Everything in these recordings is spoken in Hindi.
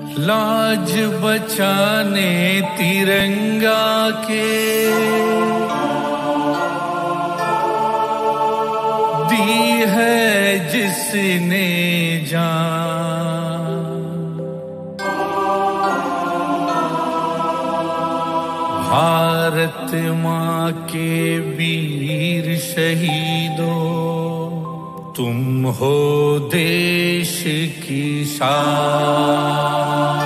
लाज बचाने तिरंगा के दी है जिसने जान। भारत माँ के वीर शहीदों, तुम हो देश की शान।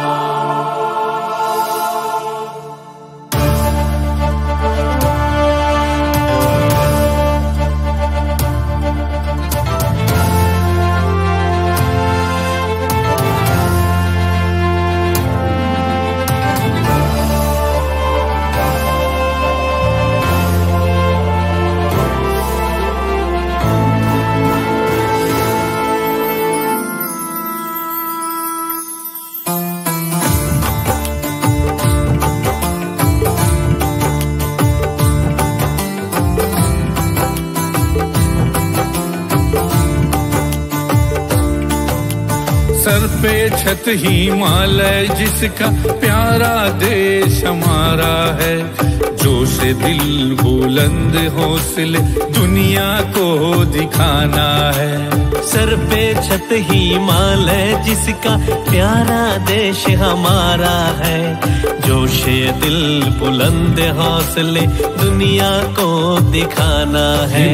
सर पे छत हिमालय जिसका प्यारा देश हमारा है, जोश दिल बुलंद हौसले दुनिया को दिखाना है। सर पे छत हिमालय जिसका प्यारा देश हमारा है, जोश दिल बुलंद हौसले दुनिया को दिखाना है।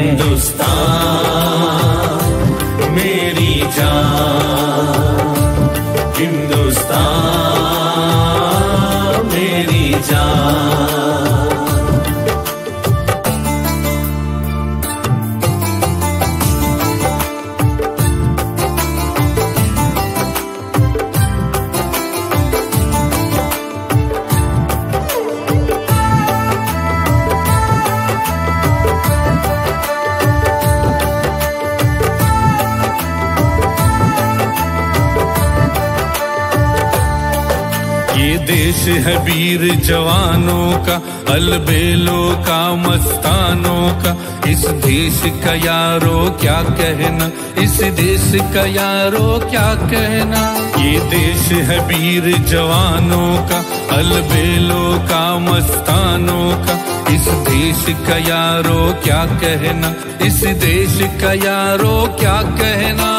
हिंदुस्तान मेरी जान, हिंदुस्तान मेरी जान। ये देश है वीर जवानों का, अलबेलों का, मस्तानों का। इस देश का यारो क्या कहना, इस देश का यारो क्या कहना। ये देश है वीर जवानों का, अलबेलों का, मस्तानों का। इस देश का यारो क्या कहना, इस देश का यारो क्या कहना।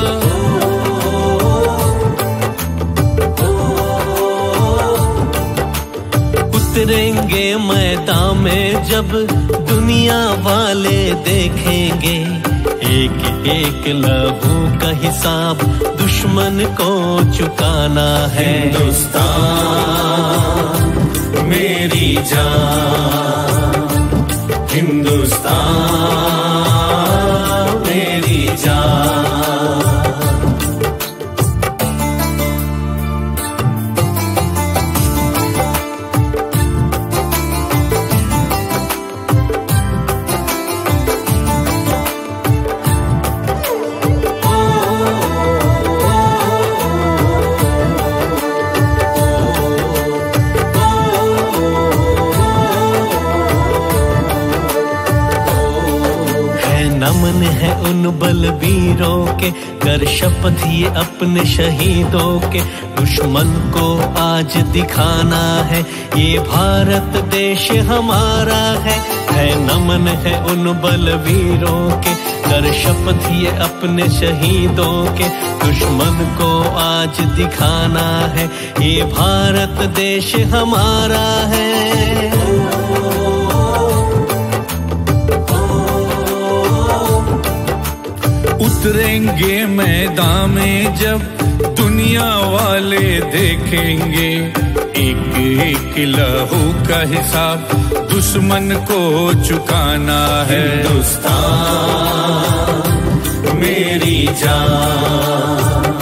उतरेंगे मैदान में जब दुनिया वाले देखेंगे, एक एक लहू का हिसाब दुश्मन को चुकाना है। हिंदुस्तान मेरी जान, हिंदुस्तान मेरी जान। नमन है उन बलवीरों के, कर शपथ ये अपने शहीदों के। दुश्मन को आज दिखाना है ये भारत देश हमारा है। नमन है उन बलवीरों के, कर शपथ ये अपने शहीदों के। दुश्मन को आज दिखाना है ये भारत देश हमारा है। उतरेंगे मैदान में जब दुनिया वाले देखेंगे, एक एक लहू का हिसाब दुश्मन को चुकाना है। हिंदुस्तान मेरी जान,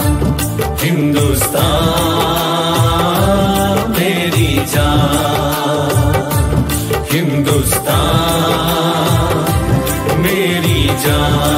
हिंदुस्तान मेरी जान, हिंदुस्तान मेरी जान।